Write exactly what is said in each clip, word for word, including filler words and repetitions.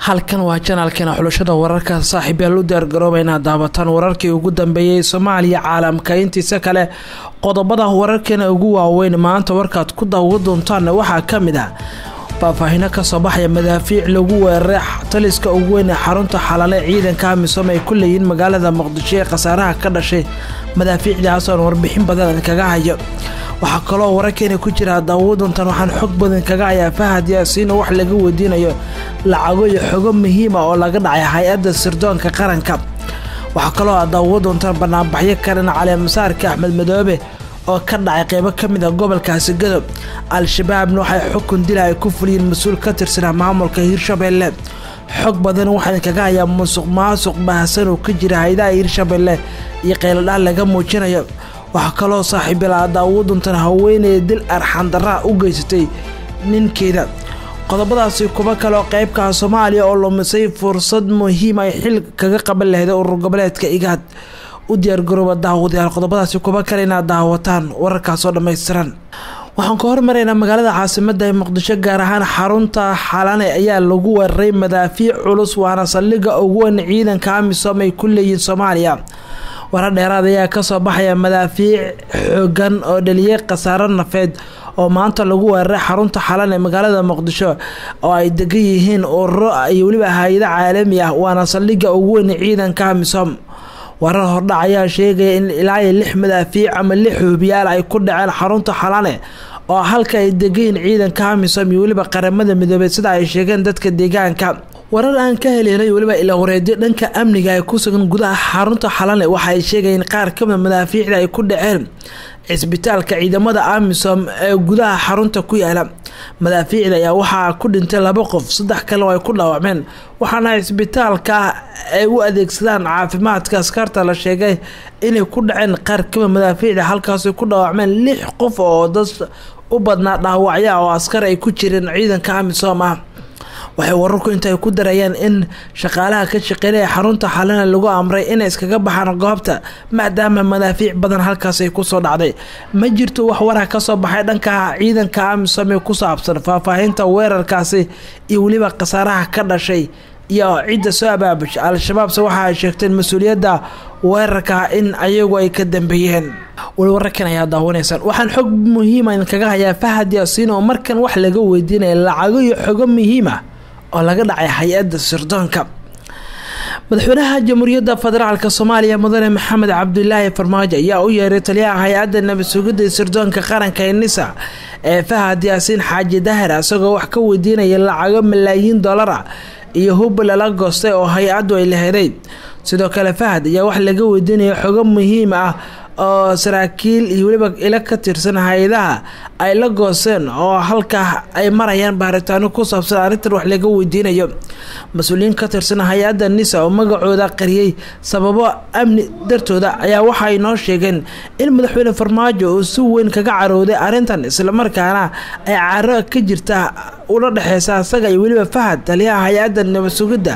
halkan waa channelkeena xulashada wararka saaxiibayaal u diyaar garoobayna daabataan wararkii ugu dambeeyay Soomaaliya caalamka intiisa kale qodobada wararkeena ugu waaweyn maanta warkaad ku daawan doontaan waxa kamid ah faahfaahin ka soo baxaya madaafiic lagu weeraray taliska ugu weyn ee xarunta xalale ciidanka amisom ay ku leeyihiin magaalada Muqdisho ee qasaaraha ka dhashay madaafiicdaas oo warbixin badan kaga hayo waxa kale oo wararkeena ku jira daawadontan waxaan xog badan kaga hayaa Fahad Yaasiin wax laga weydiinayo lacago iyo xogo muhiim ah oo laga dhacay hay'adda sirdoonka qaranka waxa kale oo daawadontan barnaamijyo karan cali masaarka Axmed Madoobe oo ka dhacay qaybo kamid ah gobolkaasi Gadow al-shabaabna waxay xukun dilay ku fuliyeen mas'uul ka tirsan maamulka Hirshabelle xog badan waxaan kaga hayaa musuq maasuq baahsan oo ka jira hay'adaha Hirshabelle iyo qeyladaan laga muujinayo waxa kale oo saaxiibayaal daawadontan haweeney dil arxan darra u geysatay ninkeeda qodobadaasi kuba kale oo qaybka Soomaaliya oo lumisay fursad muhiim ah xil kaga qaban lahayd urur goboleedka Igaad u diyaar garooba daawadayaal qodobadaasi kuba kale inaad daawataan wararkaas oo dhameystiran waxaan ka hormareynaa magaalada caasimadda ee Muqdisho gaar ahaan xarunta xalane ayaa lagu weeraray madaafiic culus waana saldhigga ugu weyn ciidanka amisom ay ku leeyihiin Soomaaliya warar dheeraad ayaa ka soo baxaya madaafiic xooggan oo dhaliyay qasaaro nafeed oo maanta lagu weeraray xarunta xalane ee magaalada Muqdisho oo ay degan yihiin ururo iyo waliba hay'ado caalami ah waana saldhigga ugu weyn ciidanka amisom warar hordhac ayaa sheegay in ilaa lix madaafiic ama lix hubiyaal ay ku dhaceen xarunta xalane oo halka ay degan ciidanka amisom iyo waliba qaramada midoobay sida ay sheegeen dadka deegaanka warar aan ka helay waliba ila wareedyo dhanka amniga ay ku sugan gudaha xarunta xalane waxa ay sheegayeen qaar ka mid madaafiicda ay ku dhaceen isbitaalka ciidamada amisom ee gudaha xarunta ku yaala madaafiicda ayaa waxa ku dhintay laba qof saddex kale oo ay ku dhaawacmeen waxaana isbitaalka ay u adeegsadaan caafimaadka askarta la sheegay inay ku dhaceen qaar ka mid madaafiicda halkaas ay ku dhaawacmeen lix qof oo dad u badnaa dhaawacyo oo askar ay ku jireen ciidanka amisom ah waxay wararku intay ku darayaan in shaqaalaha ka shaqeynaya xarunta xalana lagu amray in iskaga baxaan goobta maadaama madaafiic badan halkaas ay ku soo dhacday ma jirto wax warar ka soo baxay dhanka ciidanka amisom ee ku saabsan faahfaahinta weerarkaasi iyo waliba qasaaraha ka dhashay iyo cidda soo abaabushay al-shabaab waxa ay sheegteen mas'uuliyadda weerarka in ayagu ay ka dambeeyeen wararkan ayaa daawanaysan waxaan xog muhiim ah kaga hayaa Fahad Yaasiin oo markan wax laga weydiinayo lacago iyo xogo muhiim ah oo laga dhacay hay'adda sirdoonka madaxweynaha jamhuuriyadda federaalka Soomaaliya mudane Maxamed Cabdullaahi Farmaajo ayaa u yeeray taliyaha hay'adda nabad sugidda sirdoonka qaranka ee NISA ee Fahad Yaasiin Xaaji Daahir asagoo wax ka weydiinaya lacago malaayiin dollar ah iyo hub la goostay oo hay'addu ay leedahay sidoo kale Fahad ayaa wax laga weydiinaya xogo muhiim ah oo saraakiil iyo waliba ila ka tirsan hay'adaha ay la gooseen oo halka ay marayaan baaritaano ku saabsan arrintan wax laga weydiinayo mas'uuliyiin ka tirsan hay'adda NISA oo magacooda qariyay sababo amni dartooda ayaa waxa ay noo sheegeen in madaxweyne Farmaajo uu si weyn kaga carooday arrintan isla markaana ay caro ka jirta ula dhaxaysa asaga iyo waliba Fahad taliyaha hay'adda nabad sugidda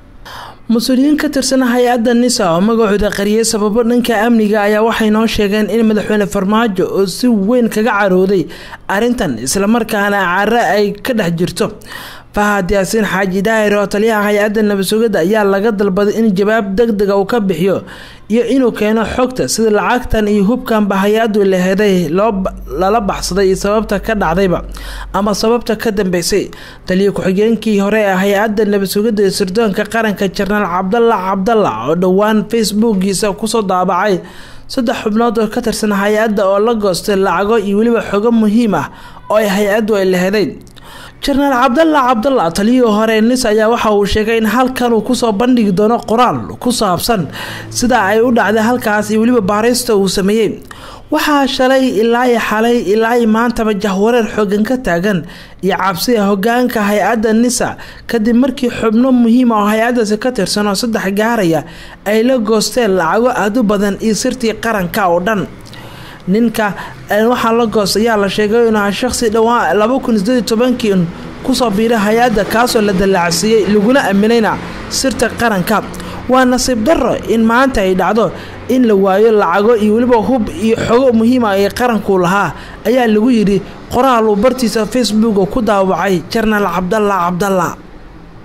مسؤولين كترسن hay'adda NISA oo magacooda qariyay sababo dhanka amniga ayaa waxay noo sheegeen in madaxweyne Farmaajo oo si weyn kaga carooday arrintan isla markaana caro ay ka dhex jirto Fahad Yaasiin Xaaji Daahir oo taliyaha hay'adda nabad sugidda ayaa laga dalbaday in jawaab degdeg ah uu ka bixiyo iyo inuu keeno xogta sida lacagtan iyo hubkan ba hay'addu leedahay loo la baxsaday sababta ka dhacdayba ama sababta ka dambeysay taliye ku-xigeenkii hore ee hay'adda nabad sugidda sirdoonka qaranka General Cabdalla Cabdalla oo dhawaan Facebook-giisa ku soo daabacay saddex xubnood oo ka tirsan hay'adda oo la goostay lacago iyo waliba xogo muhiim ah oo ay hay'addu ay leedahay General Cabdalla Cabdalla taliye hore NISA ayaa waxa uu sheegay in halkan uu ku soo bandhigi doono qoraal ku saabsan sida ay u dhacday halkaas iyo waliba baarista uu sameeyay waxa shalay ilaa xalay ilaa maanta jahwareer xooggan ka taagan iyo cabsi hoggaanka hay'adda NISA kadib markii xubno muhiim ah oo hay'addaasi ka tirsan oo saddex gaaraya ay la goosteen lacago aad u badan iyo sirtii qaranka oo dhan ninka waxa la goostay ayaa la sheegay inuu shakhsi dhawaan laba kun iyo siddeed iyo toban ku soo biiray hay'adda kaas oo la dalacsiyay laguna aaminayna sirta qaranka waa nasiib darro in maanta ay dhacdo in la waayo lacago iyo waliba hub iyo xogo muhiim ah ee qaranku lahaa ayaa lagu yiri qoraal uu bartiisa Facebook ku daawacay General Cabdalla Cabdalla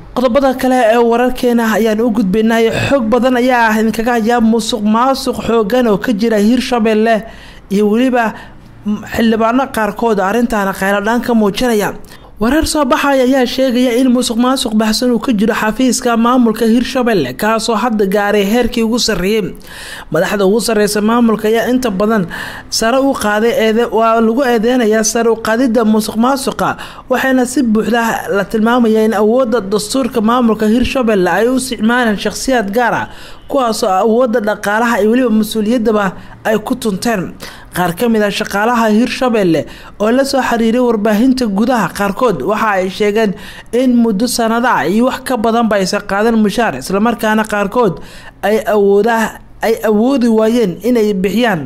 qodobada kale ee wararkeena ayaan u gudbinay xog badan ayaa ah in kaga haya musuq maasuq xoogan oo ka jira Hirshabelle iyo waliba xildhibaano qaarkood arintan kheyladaan ka muujinaya warar soo baxay ayaa sheegaya in musuq maasuq baxsan uu ka jiro xafiiska maamulka Hirshabelle kaasoo hadda gaaray heerkii ugu sareeyay madaxda ugu sareysa maamulka ayaa inta badan sare u qaaday eede waa lagu eedeynaya sare u qaadida musuq maasuqa waxaana si buuxda la tilmaamaya in awoodda dastuurka maamulka Hirshabelle ay u isticmaalaan shakhsiyaad gaar ah kuwaas oo awoodda dhaqaalaha iyo waliba mas'uuliyadaba ay ku tunteen qaar kamid ah shaqaalaha Hirshabelle oo la soo xiriiray warbaahinta gudaha qaarkood waxa ay sheegeen in muddo sanada iyo wax ka badan bay qaadan mushaar isla markaana qaarkood ay awoodaha ay awoodi waayeen inay bixiyaan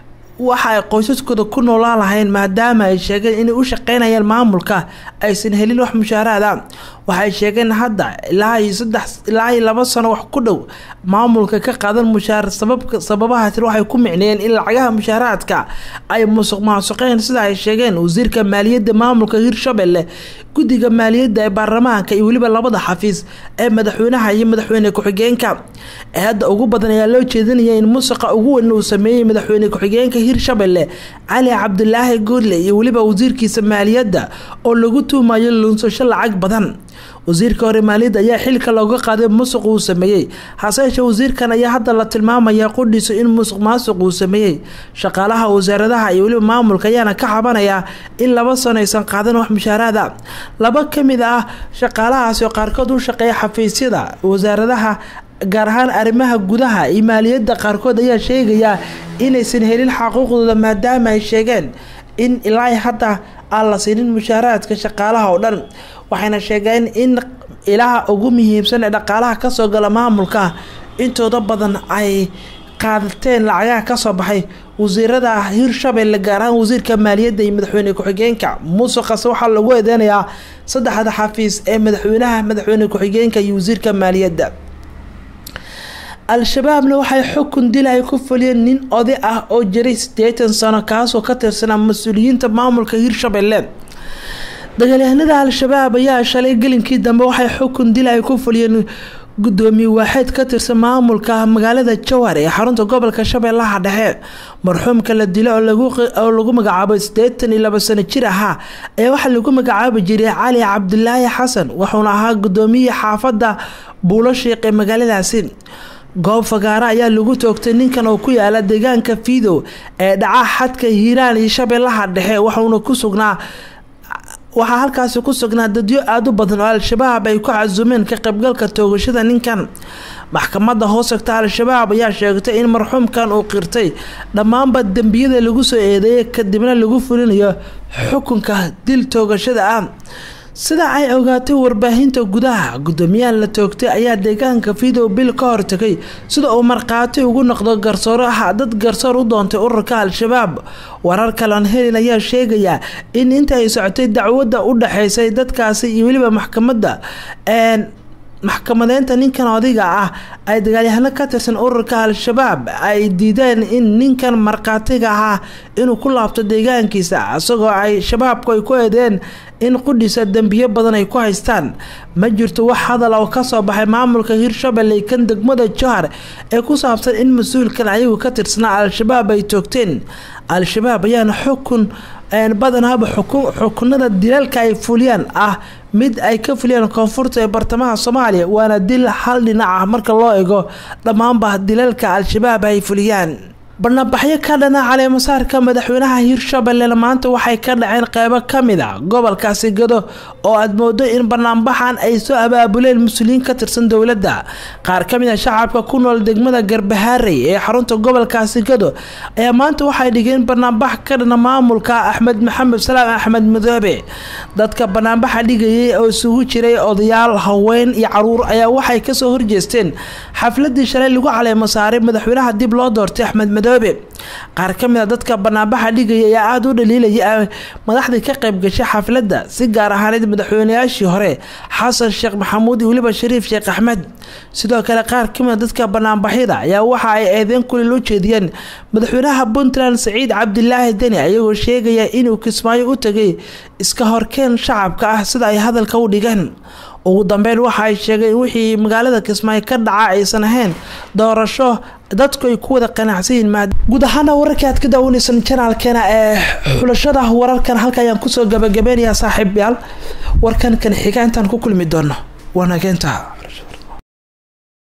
waxa ay qoysaskooda ku noolaan lahayn maadaama ay sheegeen in u shaqeynayaan maamulka aysan helin wax mushaaraad ah waxay sheegeen hadda ilaa saddex ilaa laba sano wax ku dhow maamulka ka qaadan mushaar sababka sababaha tir waxay ku micneen in lacagaha mushaaraadka ay musuq maasuqeen sida ay sheegeen wasiirka maaliyadda maamulka Hirshabelle guddiga maaliyadda ee baarlamaanka iyo waliba labada xafiis ee madaxweynaha iyo madaxweyne ku-xigeenka ee hadda ugu badan ayaa loo jeedinaya in musuqa ugu weyn uu sameeyay madaxweyne ku-xigeenka Hirshabelle Ali Cabdulaahi Goodle iyo waliba wasiirkiisa maaliyadda oo lagu tuumayo lunsasho lacag badan wasiirka hore maaliyadda ayaa xilka looga qaaday musuq uu sameeyay haseeshe wasiirkan ayaa hadda la tilmaamaya qudhiso in musuq maasuq uu sameeyay shaqaalaha wasaaradaha iyo waliba maamulka ayaana ka xabanaya in laba sano aysan qaadan wax mushaaraad laba kamid ah shaqaalahaas oo qaarkood u shaqeeya xafiisyada wasaaradaha gaar ahaan arrimaha gudaha iyo maaliyadda qaarkood ayaa sheegaya inaysan helin xuquuqdooda maadaama ay sheegeen in ilaa hadda aan la siinin mushaaraadka shaqaalaha oo dhan waxayna sheegeen in ilaha ugu muhiimsan ee dhaqaalaha ka soo gala maamulka intooda badan ay qaadateen lacagaha ka soo baxay wasiirada Hirshabelle gaar ahaan wasiirka maaliyadda iyo madaxweyne ku-xigeenka musuqas waxa lagu eedeynayaa saddexda xafiis ee madaxweynaha madaxweyne ku-xigeenka iyo wasiirka maaliyadda al-shabaabna waxay xukun dilay ku fuliyeen nin oday ah oo jiray siddeetan sano kaasoo ka tirsanaa mas'uuliyiinta maamulka Hirshabelle dagaalyahanada al-shabaab ayaa shalay galinkii dambe waxay xukun dilay ku fuliyeen gudoomiye waaxid ka tirsan maamulka magaalada Jowhar ee xarunta gobolka Shabeellaha Dhexe marxuumka la dilay oo lagu oo lagu magacaabo siddeetan iyo laba sano jir ah ayaa waxa lagu magacaabo jiray Ali Cabdulaahi Xasan wuxuuna ahaa gudoomiye xaafadda Buulashiiq ee magaaladaasi goob fagaara ayaa lagu toogtay ninkan oo ku yaala deegaanka Fiido ee dhaca xadka Hiiraan iyo Shabeellaha Dhexe wuxuuna ku sugnaa waxa halkaas ku sugnaa dadyo aad u badan oo al-shabaab ay ku cazumeen ka qaybgalka toogashada ninkan maxkamadda hoosagta al-shabaab ayaa sheegtay in marxuumkan uu qirtay dhammaanba dambiyada lagu soo eedeeyay kadibna lagu fulinayo xukunka dil toogashada ah sida ay ogaatay warbaahinta gudaha gudoomiyaha la toogtay ayaa deegaanka Fiido bil ka hortagay sida uu marqaati ugu noqdo garsooraha dad garsoor u doontay ururka al-shabaab warar kale aan helin ayaa sheegaya in inta ay socotay dacwadda u dhaxaysay dadkaasi iyo waliba maxkamadda een maxkamadeynta ninkan odayga ah ay dagaalyahano ka tirsan ururka al-shabaab ay diideen in ninkan marqaatiga ah inuu ku laabto deegaankiisa asagoo ay shabaabku ay ku eedeen in qudhisa dambiyo badan ay ku haystaan ma jirto wax hadal oo ka soo baxay maamulka Hirshabelle kan degmada Jowhar ee ku saabsan in mas'uulkan ayagu ka tirsanaa al-shabaab ay toogteen al-shabaab ayaana xukun een badanaba xukunada dilalka ay fuliyaan ah mid ay ka fuliyaan koonfurta ee bartamaha Soomaaliya waana dil hal dhinac ah marka loo eego dhamaanba dilalka al-shabaab ay fuliyaan barnaamijyo ka dhana caleemasaarka madaxweynaha Hirshabelle maanta waxay ka dhaceen qaybo kamid ah gobolkaasi Gado oo aad moodo in barnaamijkan ay soo abaabuleen mas'uuliyiin ka tirsan dawladda qaar kamid ah shacabka ku nool degmada Garbaharey ee xarunta gobolkaasi Gado ayaa maanta waxay dhigeen barnaamij ka dhana maamulka Axmed Maxamed Salaam Axmed Madoobe dadka barnaamijka dhigayay oo isugu jiray odayaal haween iyo caruur ayaa waxay ka soo horjeesteen xafladii shalay lagu caleemasaaray madaxweynaha dib loo doortay Axmed Madoobe qaar kamid ah dadka barnaamijka dhigaya ayaa aad u dhaliilaya madaxda ka qayb gashay xafladda si gaar ahaan madaxweynayaashii hore Xasan Sheekh Maxamuud iyo waliba Shariif Sheekh Axmed sidoo kale qaar kamid ah dadka barnaamijyada ayaa waxa ay eedeyn kulli loo jeediyeen madaxweynaha Puntland Saciid Cabdilaahi Dani ayagoo sheegaya inuu Kismaayo u tagay iska horkeen shacabka ah sida ay hadalka u dhigaan ugu dambeyn waxa ay sheegeen wixii magaalada Kismaayo ka dhacay aysan ahayn doorasho dadku ay ku wada qanacsan yihiin. guud ahaan wararka aad ka daawanaysan channelkeena ee xulashada wararkan halka ayaan ku soo gabagabeynayaa saaxiibayaal warkan kan xiga intaan ku kulmi doono wanaaganta.